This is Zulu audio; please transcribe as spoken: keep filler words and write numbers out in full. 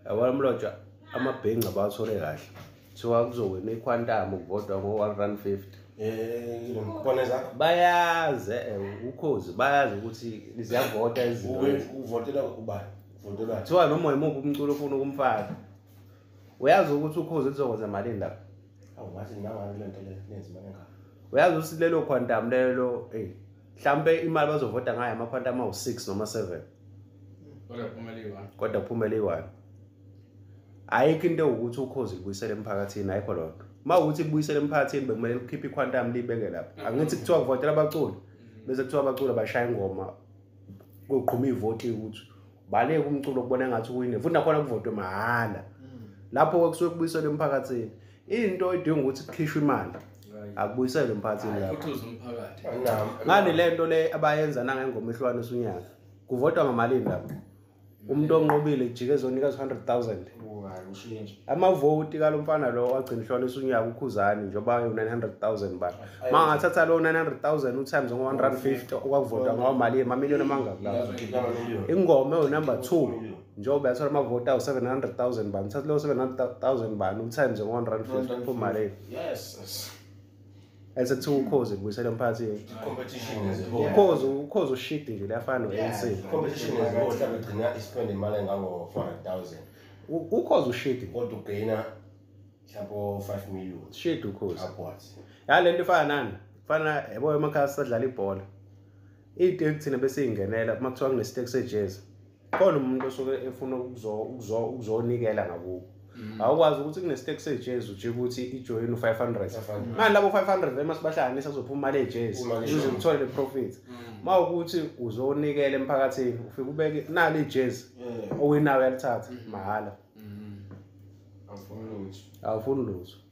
Yabona mlotsha amabhengi abathole kahle. Kuthiwa kuzowena iquantum ukuvotwa ngo one rand fifty. Eh ngibona zakho. Bayazi uKhozi bayazi ukuthi liziyavota izinto. Uvotela ubani? Uvotela. Kuthiwa noma yimuphi umculo ofuna ukumfaka. Uyazi ukuthi uKhozi lizokwenza imali ndaba. Awu ngathi nangani lento le nenza imali ngaka. Uyazi ukuthi lelo quantum lelo eh mhlambe imali bazovota ngayo ama quantum awu six noma seven. Kodwa kuphumele i-one. Kodwa kuphumele i-one. Ayikho into ukuthi uKhozi libuyisele emphakathini ayikho lonto. Uma ukuthi libuyisele emphakathini bekumele likhiphe iquantum libeke lapha. Angithi kuthiwa kuvotela abaculi. Bese kuthiwa abaculi abashaya ingoma koqhuma ivoti ukuthi baleke umculo kubona ngathi uwine. Futhi nakhona kuvotwe mahala. Lapho kusuke kubuyisele emphakathini. Into idinga ukuthi kukhishwe imali. Akubuyiselwe emphakathini lapho. Ukuthuza umphakathi. Ngani lento le abayenza nangengoma ehlukana esunyaka. Kuvotwa ngamalini lapho. Umuntu onqobile ijike ezonika one hundred thousand. Ushintshe. Amavoti kalomfana lo wagcina ihlwana esunyaka uKhuzani njoba yo nine hundred thousand ba. Mangathatha lo nine hundred thousand utimes ngo one rand fifty okwavota ngawo mali ama million amangaka lapho. Ingoma yo number two njoba yathola amavoti awu seven hundred thousand ba. Ngithatha lo seven hundred thousand ba utimes ngo one rand fifty kumali. Yes. Esethi uKhozi kubuyisela emphakathini. Competition is whole. uKhozi uKhozi ushidii nje lafana no-A N C. Competition is whole. Mhlawumbe gcina ispend imali engango four hundred thousand. uKhozi ushidii Kodwa ugaina mhlawumbe five million. Shidii uKhozi. Upwards. Ya lento ifana nani? Fana yabo emakhaya sadlala ibhola. Ite kuthina bese ingenela uma kuthiwa kune stake sejazz. Khona umuntu osuke efuna ukuzo ukuzo ukuzonikela ngakubo. Awukwazi ukuthi kune stake sejazz uje ukuthi ijoin u five hundred. Manje labo five hundred emasibahlanganisa sophuma imali ejazz ukuze uthole le profit. Uma ukuthi uzonikela emphakathini ufike ubeke nali ijazz owinayo yalithatha mahala. Awufuni lutho. Awufuni lutho.